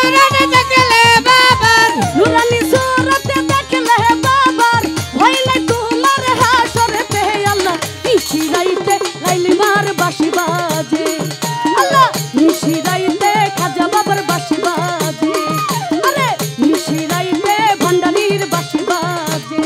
সুরতে দেখলে বাবার নুরানি সুরতে দেখলে বাবার হইলে তোমার হাসরেতে আল্লাহ নিশি রাইতে লাইলিমার বাঁশি বাজে আল্লাহ নিশি রাইতে খাজা বাবার বাঁশি বাজে আরে নিশি রাইতে ভান্ডারির বাঁশি বাজে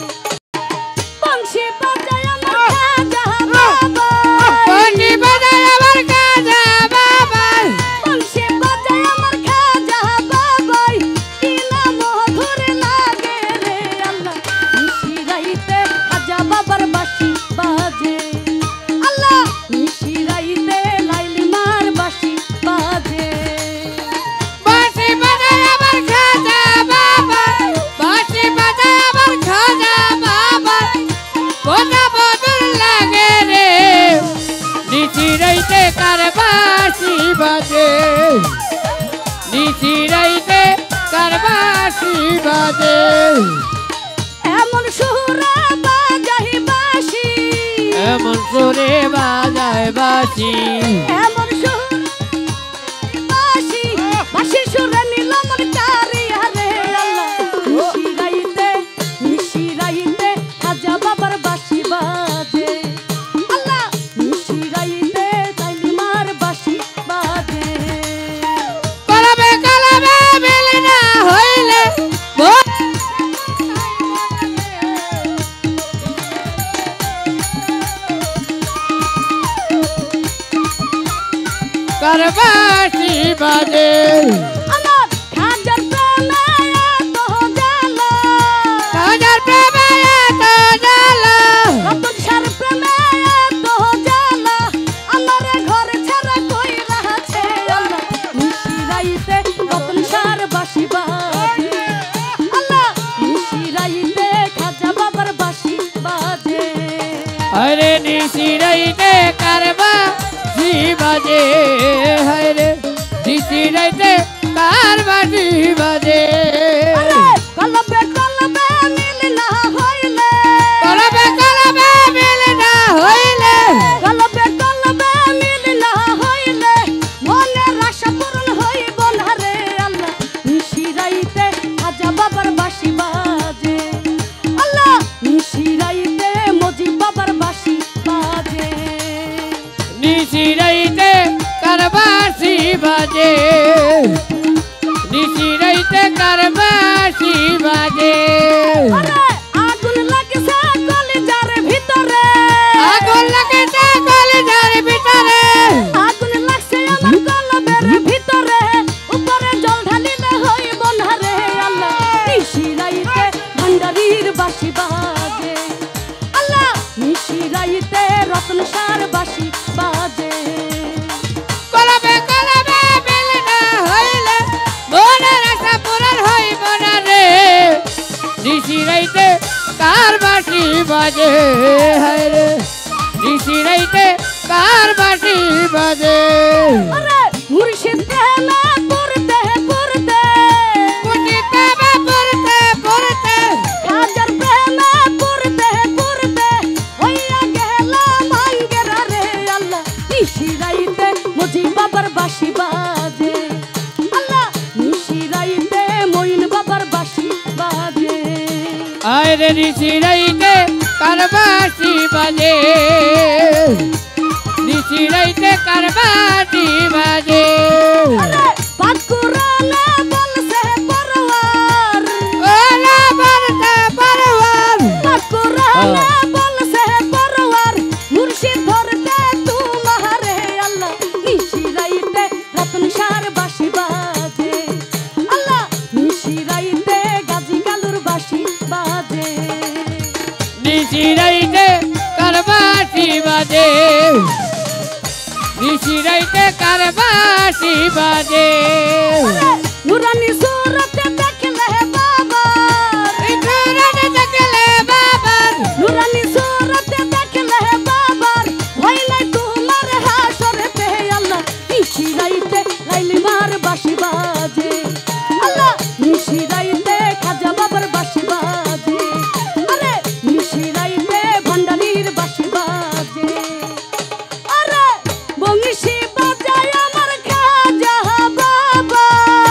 বংশী বাজায় আমার খাজা বাবা বংশী বাজায় আমার খাজা বাবা বংশী বাজায় আমার খাজা বাবা কি না মধুর লাগে রে আল্লাহ নিশি রাইতে খাজা বাবার বাঁশি বাজে আল্লাহ নিশি রাইতে লাইলিমার বাঁশি বাজে বংশী বাজায় আমার খাজা বাবা বংশী বাজায় আমার খাজা বাবা কোনা মধুর লাগে রে নিশি রাইতে কার বাঁশি বাজে নিশি রাইতে কার বাঁশি বাজে এমন সুরা বাজাই বাঁশি এমন সুরে বাজায় বাঁশি এমন সুর বাঁশি বাঁশির সুরে নীলমর কারিয়া রে আল্লাহ নিশি রাইতে খাজা বাবার বাঁশি বাজে আল্লাহ নিশি রাইতে লাইলিমার বাঁশি বাজে কলবে কলবে মিল না হইলে কার বাঁশি বাজে আমার খাজার প্রেমে এত জ্বালা কাজার প্রেমে এত জ্বালা রতন সার প্রেমে এত জ্বালা আমার ঘর ছাড়া কই রাছে আল্লাহ নিশি রাইতে রতন সার বাঁশি বাজে আল্লাহ নিশি রাইতে খাজা বাবার বাঁশি বাজে হরে নিশি রাইতে কার বাঁশি বাজে হরে নিশি রাইতে কার বাঁশি বাজে কলবে কলবে মিল না হইলে কলবে কলবে মিল না হইলে কলবে কলবে মিল না হইলে মনের আশা পূরণ হইব না রে আল্লাহ নিশি রাইতে খাজা বাবার বাঁশি বাজে আল্লাহ নিশি রাইতে মজি বাবার বাঁশি বাজে নিশি রাইতে কার বাঁশি বাজে নিশি রাইতে কার বাঁশি বাজে আরে আগুন লাগছে কলিজার ভিতরে আগুন লাগেছে কলিজার ভিতরে আগুন লাগছে আমার কলবের ভিতরে উপরে জল ঢালিলে হইব না রে আল্লাহ নিশি রাইতে ভান্ডারির বাঁশি বাজে আল্লাহ নিশি রাইতে রতন সার বাঁশি বাজে কলবে কলবে মিল না হইলে মনের আশা পূরণ হইব না রে নিশি রাইতে কার বাঁশি বাজে হরে নিশি রাইতে কার বাঁশি বাজে আরে মুর্শিদ প্রেমে পড়তে পড়তে মুর্শিদ প্রেমে পড়তে পড়তে খাজার প্রেমে পড়তে পড়তে হইয়া গেলাম আঙ্গেরা রে আল্লাহ নিশি রাইতে মজি বাবার বাঁশি বাজে আল্লাহ নিশি রাইতে মইন বাবার বাঁশি বাজে আরে নিশি রাইতে কার বাঁশি বাজে নিশি রাইতে কার বাঁশি বাজে আরে পাক কুরআনে বলছে পরওয়ার ওলা বলতে পরওয়ার পাক কুরআনে বলছে পরওয়ার মুর্শিদ ধরতে তোমারে আল্লাহ নিশি রাইতে রতন সার বাঁশি বাজে আল্লাহ নিশি রাইতে গাজী কালুর বাঁশি বাজে নিশি রাইতে কার বাঁশি বাজে নিশি রাইতে কার বাঁশি বাজে আরে নুরানি সুরতে দেখলে বাবার সুরতে দেখলে বাবার নুরানি সুরতে দেখলে বাবার হইলে তোমার হাসরেতে আল্লাহ নিশি রাইতে লাইলিমার বাঁশি বাজে আল্লাহ নিশি রাইতে খাজা বাবার বাঁশি বাজে আরে নিশি রাইতে ভান্ডারির বাঁশি বাজে আরে বংশী বাজায় আমার খাজা বাবা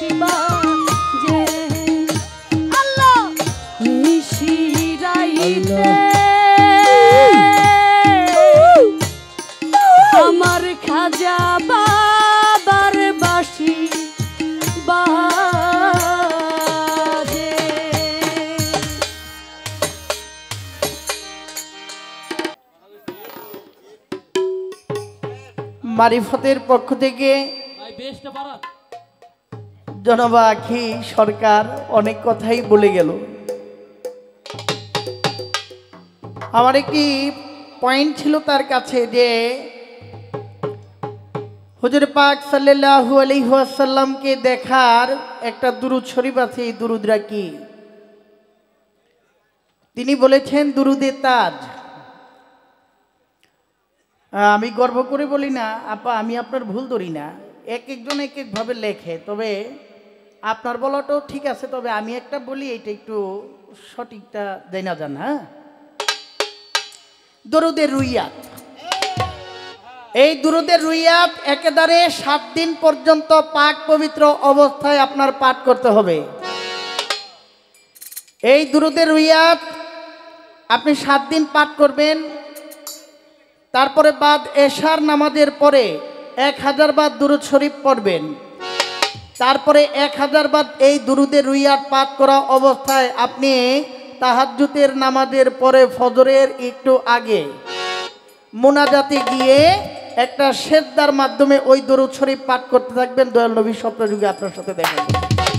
বাসিবা যে আল্লাহ নিশিরাইতে আমার খাজা বাবার বাসি বাজে। মারিফতের পক্ষ থেকে জনাব আখি সরকার অনেক কথাই বলে গেল। আমার একটি পয়েন্ট ছিল তার কাছে যে হুজুর পাক সাল্লাল্লাহু আলাইহি ওয়াসাল্লামকে দেখার একটা দুরূদ শরীফ আছে। এই দুরূদটা কি? তিনি বলেছেন দুরূদে তাজ। আমি গর্ব করে বলি না আপা, আমি আপনার ভুল ধরি না, এক একজন এক একভাবে লেখে, তবে আপনার বলাটাও ঠিক আছে, তবে আমি একটা বলি এটা একটু সঠিকটা দেয় না জান। হ্যাঁ, দরুদের রুইয়াত, এই দুরূদের রুইয়াত একেবারে 7 দিন পর্যন্ত পাক পবিত্র অবস্থায় আপনার পাঠ করতে হবে। এই দুরূদের রুইয়াত আপনি 7 দিন পাঠ করবেন। তারপরে বাদ এশার নামাজের পরে 1000 বার দুরূদ শরীফ পড়বেন। তারপরে 1000 বার এই দুরূদের রুইয়াত পাঠ করা অবস্থায় আপনি তাহাজ্জুদের নামাজের পরে ফজরের একটু আগে মুনাজাতে গিয়ে একটা সেজদার মাধ্যমে ওই দরুদ শরীফ পাঠ করতে থাকবেন। দয়াল নবী স্বপ্নযুগে আপনার সাথে দেখা যাবে।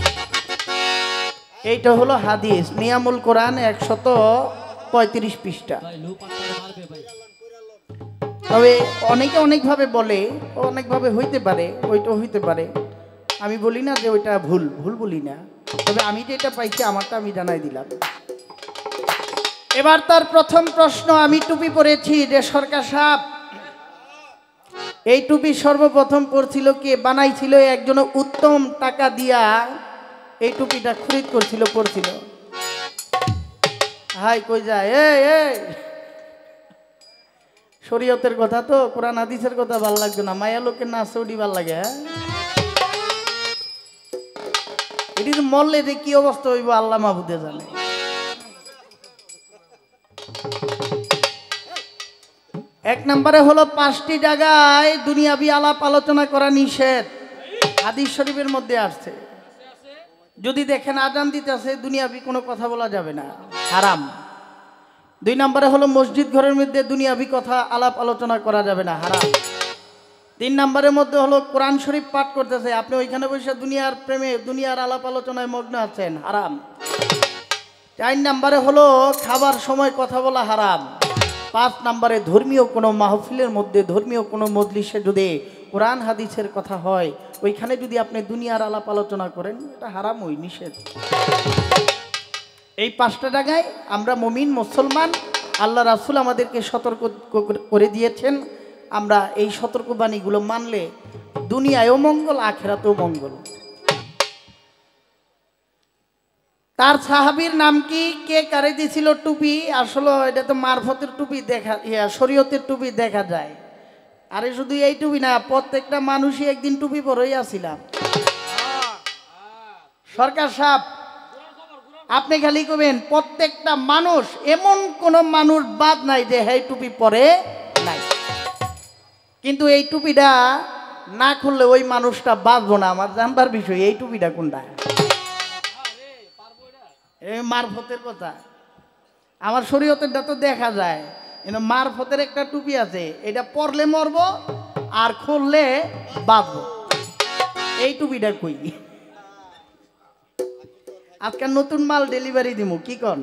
এইটা হলো হাদিস, নিয়ামুল কোরআন 135 পৃষ্ঠা। তবে অনেকে অনেকভাবে বলে, অনেকভাবে হইতে পারে, ওইটা হইতে পারে। আমি বলি না যে ওইটা ভুল, ভুল বলি না, তবে আমি যেটা পাইছি আমারটা আমি জানাই দিলাম। এবার তার প্রথম প্রশ্ন, আমি টুপি পরেছি যে সরকার সাহেব, এই টুপি সর্বপ্রথম পরছিল কে? বানাইছিল একজন উত্তম টাকা দিয়া এই টুপিটা খরিদ করছিল, পরছিল। হাই কই যায়? এই শরীয়তের কথা তো, কোরআন হাদিসের কথা ভাল লাগবে না, মায়া লোকের না সৌদি ভাল লাগে। হ্যাঁ, এটি তো মরলে যে কি অবস্থা হইব আল্লাহ মাহবুদে জানে। এক নম্বরে হলো 5টি জায়গায় দুনিয়াবি আলাপ আলোচনা করা নিষেধ, হাদিস শরীফের মধ্যে আসছে। যদি দেখেন আজান দিতেছে, দুনিয়াবি কোনো কথা বলা যাবে না, হারাম। 2 নম্বরে হলো মসজিদ ঘরের মধ্যে দুনিয়াবি কথা আলাপ আলোচনা করা যাবে না, হারাম। 3 নম্বরের মধ্যে হলো কোরআন শরীফ পাঠ করতেছে, আপনি ওইখানে বসে দুনিয়ার প্রেমে দুনিয়ার আলাপ আলোচনায় মগ্ন আছেন, হারাম। 4 নম্বরে হলো খাবার সময় কথা বলা, হারাম। 5 নম্বরে ধর্মীয় কোনো মাহফিলের মধ্যে, ধর্মীয় কোনো মজলিসে যদি কোরআন হাদিসের কথা হয়, ওইখানে যদি আপনি দুনিয়ার আলাপ আলোচনা করেন, এটা হারাম, ওই নিষেধ। এই 5টা জায়গায় আমরা মুমিন মুসলমান, আল্লাহ রাসূল আমাদেরকে সতর্ক করে দিয়েছেন। আমরা এই সতর্কবাণীগুলো মানলে দুনিয়ায়ও মঙ্গল, আখিরাতেও মঙ্গল। তার সাহাবীর নাম কি? কে কারে দিয়েছিল টুপি? আসলে এটা তো মারফতের টুপি, দেখা শরীয়তের টুপি দেখা যায়। আরে শুধু এই টুপি না, প্রত্যেকটা মানুষই একদিন টুপি পরেই আসিলাম। সরকার সাহেব, আপনি খালি কবেন প্রত্যেকটা মানুষ, এমন কোন মানুষ বাদ নাই যে এই টুপি পরে নাই। কিন্তু এই টুপিটা না খুললে ওই মানুষটা বাঁচবো না। আমার জানবার বিষয় এই টুপিটা কোনটা, এই মারফতের কথা। আমার শরীয়তেরটা তো দেখা যায়, কিন্তু মারফতের একটা টুপি আছে, এটা পরলে মরবো আর খুললে বাঁচবো। এই টুপিটা কই? আজকাল নতুন মাল ডেলিভারি দিমু, কি কন?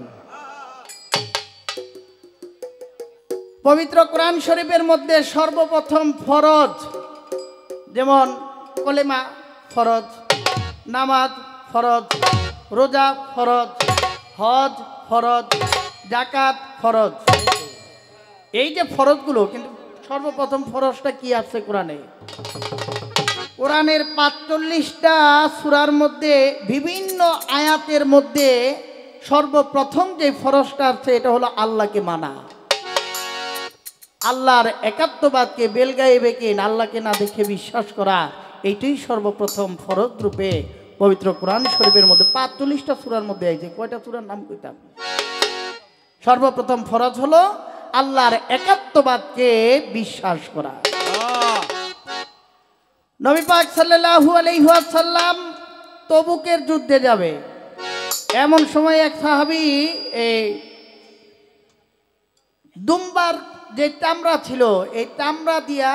পবিত্র কোরআন শরীফের মধ্যে সর্বপ্রথম ফরজ, যেমন কলেমা ফরজ, নামাজ ফরজ, রোজা ফরজ, হজ ফরজ, যাকাত ফরজ। এই যে ফরজগুলো, কিন্তু সর্বপ্রথম ফরজটা কি আছে কোরআনে? কোরআনের 45টা সূরার মধ্যে বিভিন্ন আয়াতের মধ্যে সর্বপ্রথম যে ফরজটা আছে এটা হলো আল্লাহকে মানা, আল্লাহর একাত্মবাদকে বেলগায়ে বেঁকে আল্লাহকে না দেখে বিশ্বাস করা। এইটাই সর্বপ্রথম ফরজ রূপে পবিত্র কোরআন শরীফের মধ্যে 45টা সূরার মধ্যে আছে। কয়টা সূরার নাম কইতাম? সর্বপ্রথম ফরজ হলো আল্লাহর একাত্মবাদকে বিশ্বাস করা। নবী পাক সাল্লাল্লাহু আলাইহি ওয়াসাল্লাম তবুকের যুদ্ধে যাবে, এমন সময় এক সাহাবী এই দুম্বার যে চামড়া ছিল, এই চামড়া দিয়া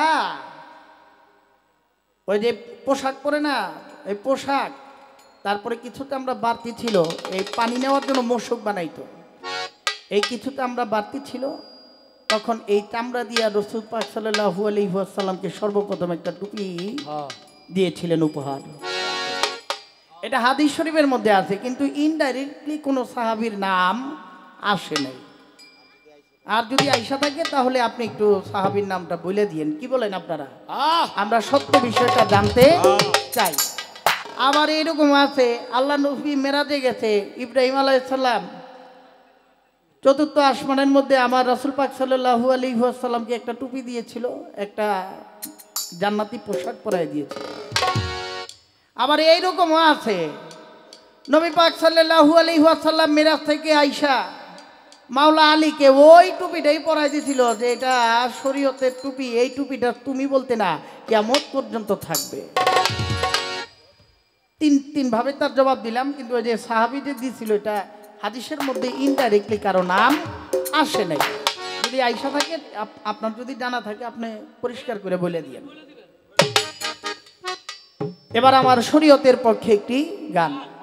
ওই যে পোশাক পরে না, এই পোশাক, তারপরে কিছু চামড়া বাড়তি ছিল, এই পানি নেওয়ার জন্য মশক বানাইতো, এই কিছু চামড়া বাড়তি ছিল। তখন এই চামড়া দিয়া রাসূল পাক সাল্লাল্লাহু আলাইহি ওয়াসাল্লামকে সর্বপ্রথম একটা টুপি দিয়েছিলেন উপহার। এটা হাদিস শরীফের মধ্যে আছে, কিন্তু ইনডাইরেক্টলি কোনো সাহাবীর নাম আসে নাই। আর যদি আইসা থাকে তাহলে আপনি একটু সাহাবীর নামটা বলে দিয়েন, কি বলেন আপনারা? আমরা সত্য বিষয়টা জানতে চাই। আবার এরকম আছে, আল্লাহ নবী মেরাজে গেছে, ইব্রাহিম আলাইহিস সালাম চতুর্থ আসমানের মধ্যে আমার রাসূল পাক সাল্লাল্লাহু আলাইহি ওয়াসাল্লামকে একটা টুপি দিয়েছিল, একটা জান্নাতি পোশাক পরায় দিয়েছিল। আবার এইরকমও আছে, নবী পাক সাল্লাল্লাহু আলাইহি ওয়াসাল্লাম মেরাজ থেকে আইসা মাওলা আলীকে ওই টুপিটাই পরাই দিয়েছিল, যে এটা শরীয়তের টুপি, এই টুপিটা তুমি বলতে না, কিয়ামত পর্যন্ত থাকবে। তিন ভাবে তার জবাব দিলাম, কিন্তু ওই যে সাহাবী যে দিয়েছিল, এটা হাদিসের মধ্যে ইনডাইরেক্টলি কারো নাম আসে নাই। যদি আইসা থাকে, আপনার যদি জানা থাকে, আপনি পরিষ্কার করে বলে দিয়েন। এবার আমার শরীয়তের পক্ষে একটি গান।